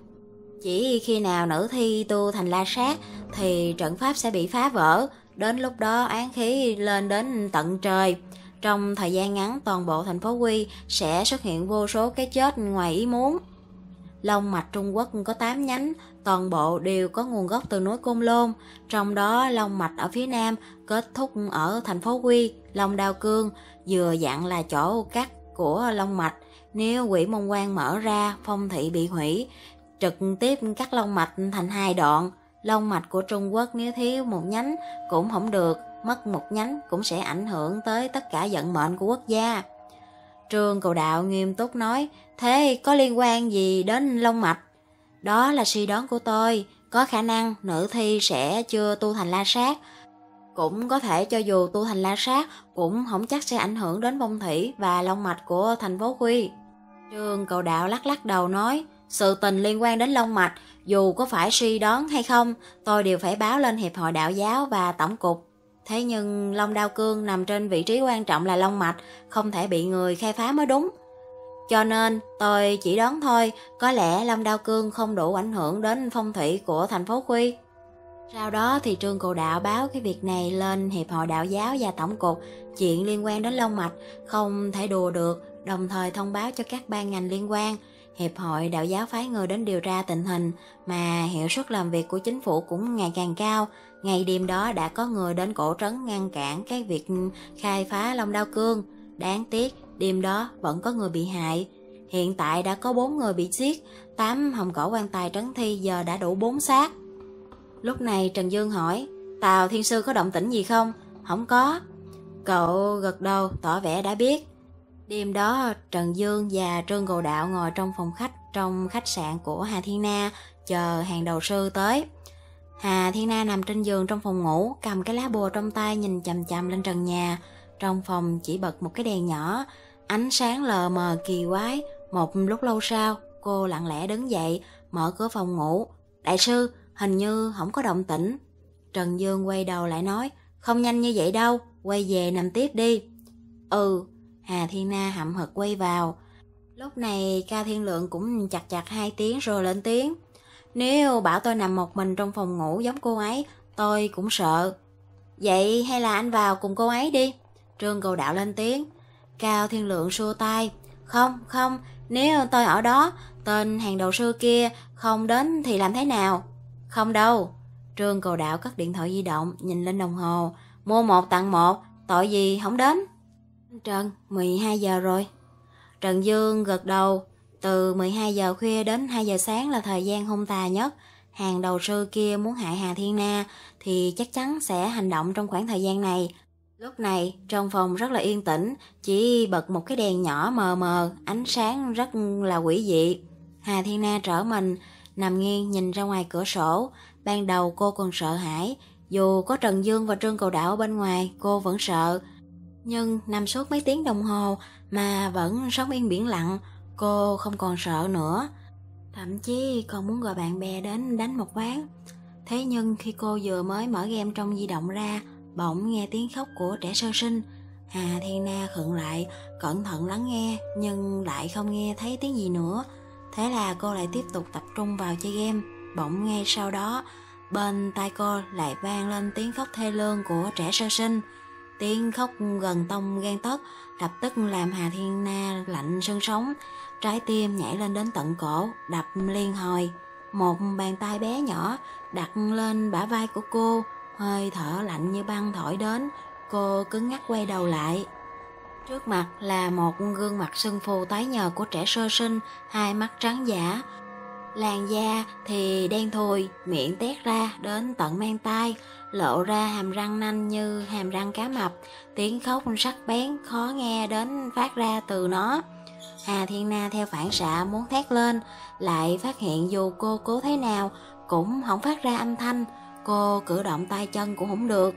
Chỉ khi nào nữ thi tu thành la sát thì trận pháp sẽ bị phá vỡ, đến lúc đó án khí lên đến tận trời. Trong thời gian ngắn toàn bộ thành phố Quy sẽ xuất hiện vô số cái chết ngoài ý muốn. Long mạch Trung Quốc có tám nhánh, toàn bộ đều có nguồn gốc từ núi Côn Lôn, trong đó long mạch ở phía nam kết thúc ở thành phố Quy. Long Đao Cương vừa dặn là chỗ cắt của long mạch, nếu quỷ môn quan mở ra phong thị bị hủy, trực tiếp cắt long mạch thành hai đoạn. Long mạch của Trung Quốc nếu thiếu một nhánh cũng không được, mất một nhánh cũng sẽ ảnh hưởng tới tất cả vận mệnh của quốc gia. Trương Cầu Đạo nghiêm túc nói, thế có liên quan gì đến long mạch? Đó là suy đoán của tôi, có khả năng nữ thi sẽ chưa tu thành la sát, cũng có thể cho dù tu thành la sát cũng không chắc sẽ ảnh hưởng đến phong thủy và long mạch của thành phố Quy. Trương Cầu Đạo lắc lắc đầu nói, sự tình liên quan đến long mạch, dù có phải suy đoán hay không, tôi đều phải báo lên Hiệp hội Đạo giáo và Tổng cục. Thế nhưng Long Đao Cương nằm trên vị trí quan trọng là long mạch, không thể bị người khai phá mới đúng. Cho nên tôi chỉ đoán thôi, có lẽ Long Đao Cương không đủ ảnh hưởng đến phong thủy của thành phố Quy. Sau đó thì Trương Cầu Đạo báo cái việc này lên Hiệp hội Đạo giáo và Tổng cục, chuyện liên quan đến long mạch không thể đùa được, đồng thời thông báo cho các ban ngành liên quan. Hiệp hội Đạo giáo phái người đến điều tra tình hình, mà hiệu suất làm việc của chính phủ cũng ngày càng cao. Ngày đêm đó đã có người đến cổ trấn ngăn cản cái việc khai phá Long Đao Cương. Đáng tiếc, đêm đó vẫn có người bị hại. Hiện tại đã có bốn người bị giết, tám hồng cổ quan tài trấn thi giờ đã đủ bốn xác. Lúc này Trần Dương hỏi, Tào Thiên Sư có động tĩnh gì không? Không có. Cậu gật đầu tỏ vẻ đã biết. Đêm đó Trần Dương và Trương Cầu Đạo ngồi trong phòng khách trong khách sạn của Hà Thiên Na chờ hàng đầu sư tới. Hà Thiên Na nằm trên giường trong phòng ngủ, cầm cái lá bùa trong tay nhìn chằm chằm lên trần nhà. Trong phòng chỉ bật một cái đèn nhỏ, ánh sáng lờ mờ kỳ quái. Một lúc lâu sau, cô lặng lẽ đứng dậy, mở cửa phòng ngủ. Đại sư, hình như không có động tĩnh. Trần Dương quay đầu lại nói, không nhanh như vậy đâu, quay về nằm tiếp đi. Ừ. Hà Thiên Na hậm hực quay vào. Lúc này Cao Thiên Lượng cũng chặt chặt hai tiếng rồi lên tiếng. Nếu bảo tôi nằm một mình trong phòng ngủ giống cô ấy, tôi cũng sợ. Vậy hay là anh vào cùng cô ấy đi. Trương Cầu Đạo lên tiếng. Cao Thiên Lượng xua tay. Không, không, nếu tôi ở đó, tên hàng đầu sư kia không đến thì làm thế nào? Không đâu. Trương Cầu Đạo cất điện thoại di động, nhìn lên đồng hồ. Mua một tặng một, tội gì không đến? Trần, mười hai giờ rồi. Trần Dương gật đầu. Từ mười hai giờ khuya đến hai giờ sáng là thời gian hung tà nhất. Hàng đầu sư kia muốn hại Hà Thiên Na thì chắc chắn sẽ hành động trong khoảng thời gian này. Lúc này trong phòng rất là yên tĩnh, chỉ bật một cái đèn nhỏ mờ mờ, ánh sáng rất là quỷ dị. Hà Thiên Na trở mình, nằm nghiêng nhìn ra ngoài cửa sổ. Ban đầu cô còn sợ hãi, dù có Trần Dương và Trương Cầu Đạo ở bên ngoài cô vẫn sợ. Nhưng nằm suốt mấy tiếng đồng hồ mà vẫn sóng yên biển lặng, cô không còn sợ nữa. Thậm chí còn muốn gọi bạn bè đến đánh một ván. Thế nhưng khi cô vừa mới mở game trong di động ra, bỗng nghe tiếng khóc của trẻ sơ sinh. Hà Thiên Na khựng lại, cẩn thận lắng nghe, nhưng lại không nghe thấy tiếng gì nữa. Thế là cô lại tiếp tục tập trung vào chơi game. Bỗng ngay sau đó, bên tai cô lại vang lên tiếng khóc thê lương của trẻ sơ sinh. Tiếng khóc gần tông gan tấc, lập tức làm Hà Thiên Na lạnh xương sống, trái tim nhảy lên đến tận cổ, đập liên hồi. Một bàn tay bé nhỏ đặt lên bả vai của cô, hơi thở lạnh như băng thổi đến, cô cứng ngắc quay đầu lại. Trước mặt là một gương mặt sưng phù tái nhợt của trẻ sơ sinh, hai mắt trắng dã, làn da thì đen thui, miệng tét ra đến tận mang tai, lộ ra hàm răng nanh như hàm răng cá mập, tiếng khóc sắc bén khó nghe đến phát ra từ nó. Hà Thiên Na theo phản xạ muốn thét lên, lại phát hiện dù cô cố thế nào cũng không phát ra âm thanh, cô cử động tay chân cũng không được.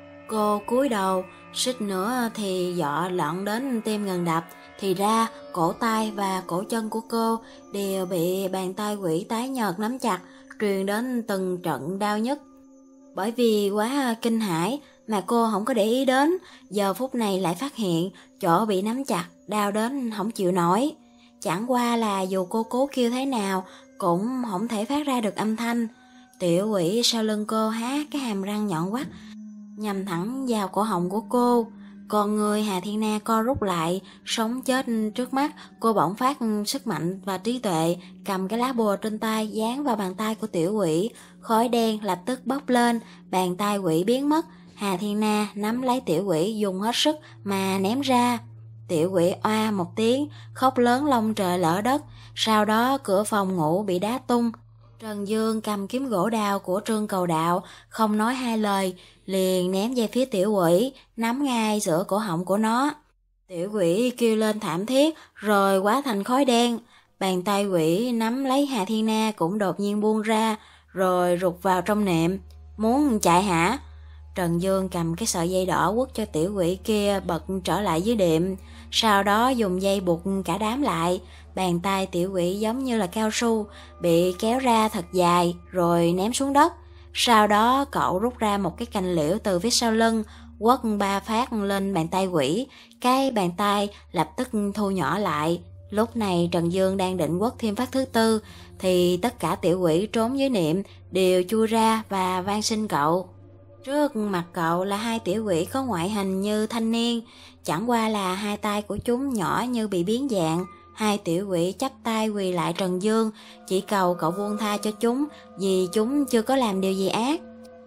Cô cúi đầu, suýt nữa thì dọa lợn đến tim ngừng đập, thì ra cổ tay và cổ chân của cô đều bị bàn tay quỷ tái nhợt nắm chặt, truyền đến từng trận đau nhức. Bởi vì quá kinh hãi mà cô không có để ý đến, giờ phút này lại phát hiện chỗ bị nắm chặt đau đến không chịu nổi. Chẳng qua là dù cô cố kêu thế nào cũng không thể phát ra được âm thanh. Tiểu quỷ sau lưng cô há cái hàm răng nhọn quắt nhằm thẳng vào cổ họng của cô. Con người Hà Thiên Na co rút lại, sống chết trước mắt. Cô bỗng phát sức mạnh và trí tuệ, cầm cái lá bùa trên tay dán vào bàn tay của tiểu quỷ. Khói đen lập tức bốc lên, bàn tay quỷ biến mất. Hà Thiên Na nắm lấy tiểu quỷ dùng hết sức mà ném ra. Tiểu quỷ oa một tiếng, khóc lớn lông trời lỡ đất. Sau đó cửa phòng ngủ bị đá tung. Trần Dương cầm kiếm gỗ đào của Trương Cầu Đạo, không nói hai lời, liền ném về phía tiểu quỷ, nắm ngay giữa cổ họng của nó. Tiểu quỷ kêu lên thảm thiết, rồi hóa thành khói đen. Bàn tay quỷ nắm lấy Hà Thiên Na cũng đột nhiên buông ra, rồi rụt vào trong nệm. Muốn chạy hả? Trần Dương cầm cái sợi dây đỏ quất cho tiểu quỷ kia bật trở lại dưới đệm, sau đó dùng dây buộc cả đám lại. Bàn tay tiểu quỷ giống như là cao su, bị kéo ra thật dài rồi ném xuống đất. Sau đó cậu rút ra một cái cành liễu từ phía sau lưng, quất ba phát lên bàn tay quỷ. Cái bàn tay lập tức thu nhỏ lại. Lúc này Trần Dương đang định quất thêm phát thứ tư, thì tất cả tiểu quỷ trốn dưới niệm đều chui ra và van xin cậu. Trước mặt cậu là hai tiểu quỷ có ngoại hình như thanh niên, chẳng qua là hai tay của chúng nhỏ như bị biến dạng. Hai tiểu quỷ chắp tay quỳ lại Trần Dương, chỉ cầu cậu buông tha cho chúng vì chúng chưa có làm điều gì ác.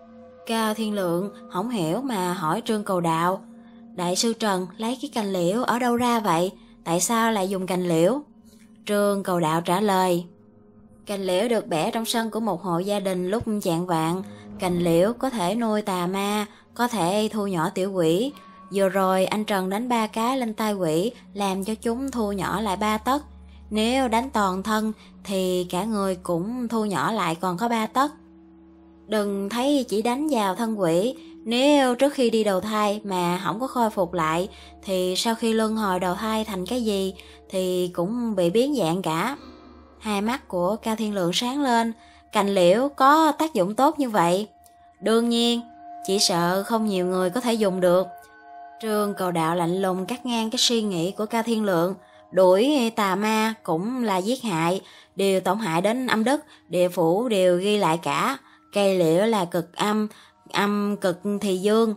Cao Thiên Lượng không hiểu mà hỏi Trương Cầu Đạo, đại sư Trần lấy cái cành liễu ở đâu ra vậy? Tại sao lại dùng cành liễu? Trương Cầu Đạo trả lời. Cành liễu được bẻ trong sân của một hộ gia đình lúc chạng vạng. Cành liễu có thể nuôi tà ma, có thể thu nhỏ tiểu quỷ. Vừa rồi anh Trần đánh ba cái lên tai quỷ, làm cho chúng thu nhỏ lại ba tấc. Nếu đánh toàn thân thì cả người cũng thu nhỏ lại còn có ba tấc. Đừng thấy chỉ đánh vào thân quỷ, nếu trước khi đi đầu thai mà không có khôi phục lại thì sau khi luân hồi đầu thai thành cái gì thì cũng bị biến dạng cả. Hai mắt của Cao Thiên Lượng sáng lên. Cành liễu có tác dụng tốt như vậy? Đương nhiên, chỉ sợ không nhiều người có thể dùng được. Trương Cầu Đạo lạnh lùng cắt ngang cái suy nghĩ của Cao Thiên Lượng. Đuổi tà ma cũng là giết hại, đều tổn hại đến âm đức, địa phủ đều ghi lại cả. Cây liễu là cực âm, âm cực thì dương,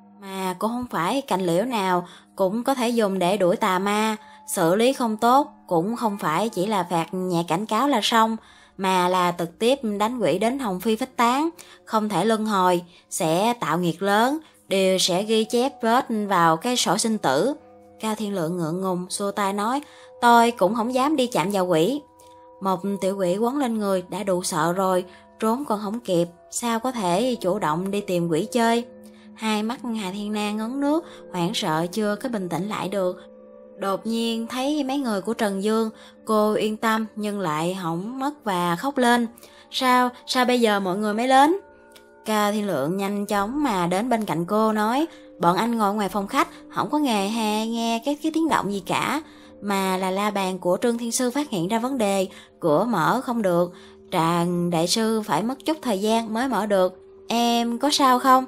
mà cũng không phải cành liễu nào cũng có thể dùng để đuổi tà ma. Xử lý không tốt cũng không phải chỉ là phạt nhẹ cảnh cáo là xong, mà là trực tiếp đánh quỷ đến hồn phi phách tán, không thể luân hồi, sẽ tạo nghiệt lớn, đều sẽ ghi chép vết vào cái sổ sinh tử. Cao Thiên Lượng ngượng ngùng xua tay nói, tôi cũng không dám đi chạm vào quỷ. Một tiểu quỷ quấn lên người đã đủ sợ rồi, trốn còn không kịp, sao có thể chủ động đi tìm quỷ chơi. Hai mắt Hà Thiên Na ngấn nước, hoảng sợ chưa có bình tĩnh lại được. Đột nhiên thấy mấy người của Trần Dương, cô yên tâm nhưng lại hỏng mất và khóc lên. Sao, sao bây giờ mọi người mới đến? Cao Thiên Lượng nhanh chóng mà đến bên cạnh cô nói, bọn anh ngồi ngoài phòng khách, không có nghề hay nghe cái, cái tiếng động gì cả, mà là la bàn của Trương Thiên Sư phát hiện ra vấn đề, cửa mở không được, Tràng đại sư phải mất chút thời gian mới mở được. Em có sao không?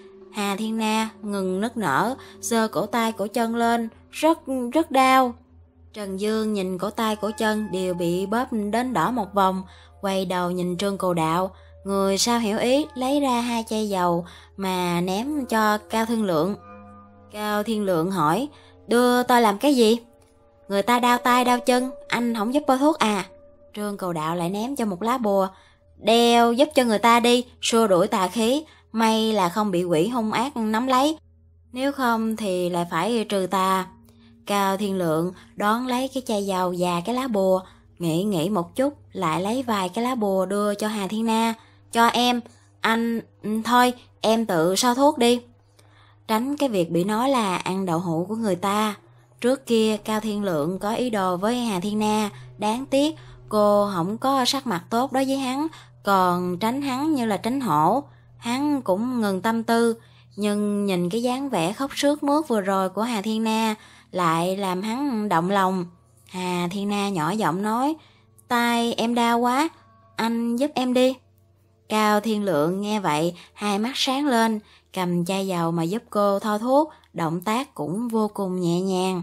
Hà Thiên Na ngừng nức nở, giơ cổ tay cổ chân lên, rất rất đau. Trần Dương nhìn cổ tay cổ chân đều bị bóp đến đỏ một vòng, quay đầu nhìn Trương Cầu Đạo, người sao hiểu ý lấy ra hai chai dầu mà ném cho Cao Thiên Lượng. Cao Thiên Lượng hỏi, đưa tôi làm cái gì? Người ta đau tay đau chân, anh không giúp bôi thuốc à? Trương Cầu Đạo lại ném cho một lá bùa, đeo giúp cho người ta đi, xua đuổi tà khí, may là không bị quỷ hung ác nắm lấy, nếu không thì lại phải trừ tà. Cao Thiên Lượng đón lấy cái chai dầu và cái lá bùa, nghĩ nghĩ một chút, lại lấy vài cái lá bùa đưa cho Hà Thiên Na. Cho em, anh, thôi em tự so thuốc đi. Tránh cái việc bị nói là ăn đậu hũ của người ta. Trước kia Cao Thiên Lượng có ý đồ với Hà Thiên Na, đáng tiếc cô không có sắc mặt tốt đối với hắn, còn tránh hắn như là tránh hổ. Hắn cũng ngừng tâm tư, nhưng nhìn cái dáng vẻ khóc sướt mướt vừa rồi của Hà Thiên Na lại làm hắn động lòng. Hà Thiên Na nhỏ giọng nói, tay em đau quá, anh giúp em đi. Cao Thiên Lượng nghe vậy, hai mắt sáng lên, cầm chai dầu mà giúp cô thoa thuốc, động tác cũng vô cùng nhẹ nhàng.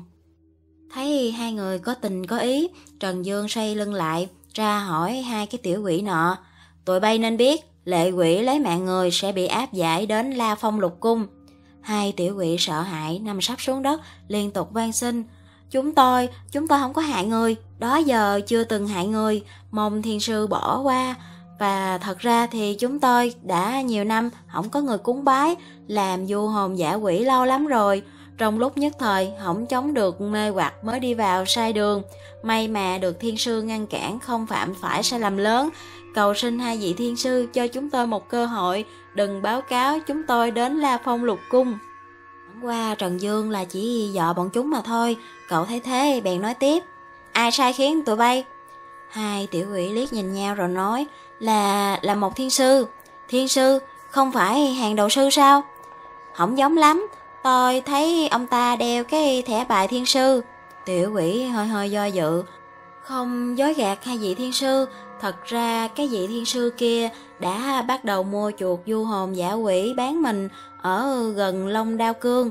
Thấy hai người có tình có ý, Trần Dương xoay lưng lại, ra hỏi hai cái tiểu quỷ nọ, tụi bay nên biết, lệ quỷ lấy mạng người sẽ bị áp giải đến La Phong Lục Cung. Hai tiểu quỷ sợ hãi nằm sắp xuống đất, liên tục van xin, chúng tôi, chúng tôi không có hại người, đó giờ chưa từng hại người, mong thiên sư bỏ qua. Và thật ra thì chúng tôi đã nhiều năm không có người cúng bái, làm du hồn giả quỷ lâu lắm rồi. Trong lúc nhất thời không chống được mê hoặc mới đi vào sai đường, may mà được thiên sư ngăn cản, không phạm phải sai lầm lớn. Cầu xin hai vị thiên sư cho chúng tôi một cơ hội, đừng báo cáo chúng tôi đến La Phong Lục Cung. Chẳng qua Trần Dương là chỉ dọ bọn chúng mà thôi. Cậu thấy thế bèn nói tiếp, ai sai khiến tụi bay? Hai tiểu quỷ liếc nhìn nhau rồi nói, là là một thiên sư. Thiên sư không phải hàng đầu sư sao? Không giống lắm, tôi thấy ông ta đeo cái thẻ bài thiên sư. Tiểu quỷ hơi hơi do dự, không dối gạt hai vị thiên sư, thật ra cái vị thiên sư kia đã bắt đầu mua chuột du hồn giả quỷ bán mình ở gần Long Đao Cương.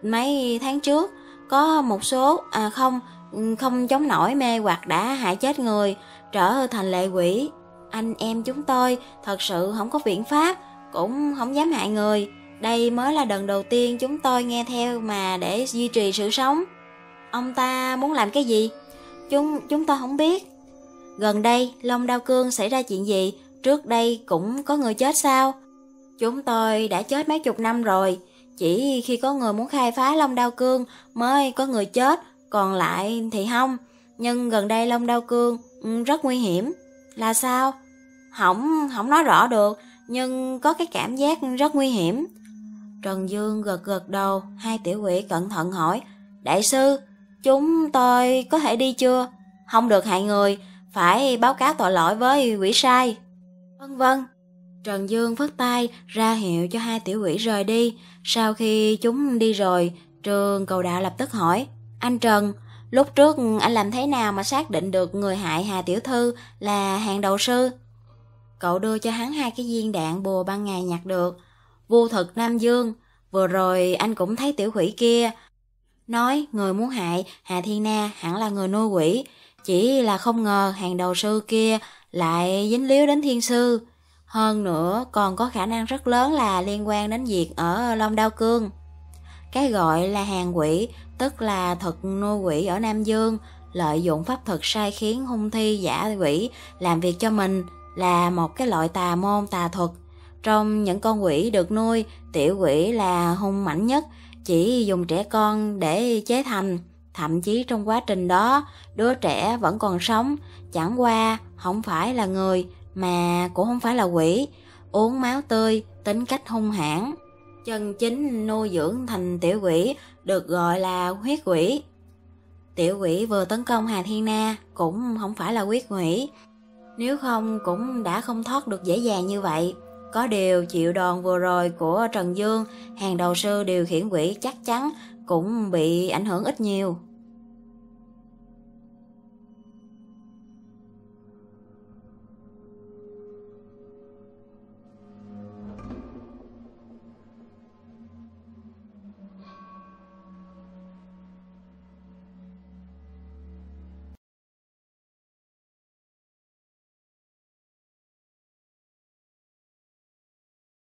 Mấy tháng trước có một số, à không, không chống nổi mê hoặc đã hại chết người, trở thành lệ quỷ. Anh em chúng tôi thật sự không có biện pháp, cũng không dám hại người. Đây mới là lần đầu tiên chúng tôi nghe theo mà để duy trì sự sống. Ông ta muốn làm cái gì? Chúng chúng tôi không biết. Gần đây Long Đao Cương xảy ra chuyện gì? Trước đây cũng có người chết sao? Chúng tôi đã chết mấy chục năm rồi, chỉ khi có người muốn khai phá Long Đao Cương mới có người chết, còn lại thì không. nhưng gần đây Long Đao Cương ừ, rất nguy hiểm. Là sao? Không, không nói rõ được, nhưng có cái cảm giác rất nguy hiểm. Trần Dương gật gật đầu, hai tiểu quỷ cẩn thận hỏi, đại sư, chúng tôi có thể đi chưa? Không được hại người, phải báo cáo tội lỗi với quỷ sai. Vân vân. Trần Dương phất tay ra hiệu cho hai tiểu quỷ rời đi. Sau khi chúng đi rồi, Trường Cầu Đạo lập tức hỏi, anh Trần, lúc trước anh làm thế nào mà xác định được người hại Hà tiểu thư là Hàng đầu sư? Cậu đưa cho hắn hai cái viên đạn bùa ban ngày nhặt được. Vô thực Nam Dương, vừa rồi anh cũng thấy tiểu quỷ kia nói người muốn hại Hà Thiên Na hẳn là người nuôi quỷ, chỉ là không ngờ Hàng đầu sư kia lại dính líu đến thiên sư. Hơn nữa còn có khả năng rất lớn là liên quan đến việc ở Long Đao Cương. Cái gọi là hàng quỷ, tức là thực nuôi quỷ ở Nam Dương, lợi dụng pháp thuật sai khiến hung thi giả quỷ làm việc cho mình, là một cái loại tà môn tà thuật. Trong những con quỷ được nuôi, tiểu quỷ là hung mãnh nhất, chỉ dùng trẻ con để chế thành. Thậm chí trong quá trình đó, đứa trẻ vẫn còn sống, chẳng qua không phải là người, mà cũng không phải là quỷ, uống máu tươi, tính cách hung hãn. Chân chính nuôi dưỡng thành tiểu quỷ được gọi là huyết quỷ. Tiểu quỷ vừa tấn công Hà Thiên Na cũng không phải là huyết quỷ, nếu không cũng đã không thoát được dễ dàng như vậy. Có điều chịu đòn vừa rồi của Trần Dương, Hàng đầu sư điều khiển quỷ chắc chắn cũng bị ảnh hưởng ít nhiều.